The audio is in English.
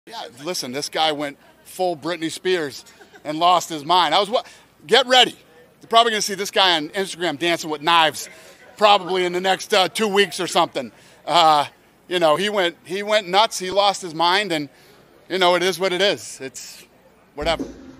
Yeah, listen, this guy went full Britney Spears and lost his mind. Get ready. You're probably going to see this guy on Instagram dancing with knives probably in the next 2 weeks or something. He went nuts. He lost his mind, and, it is what it is. It's whatever.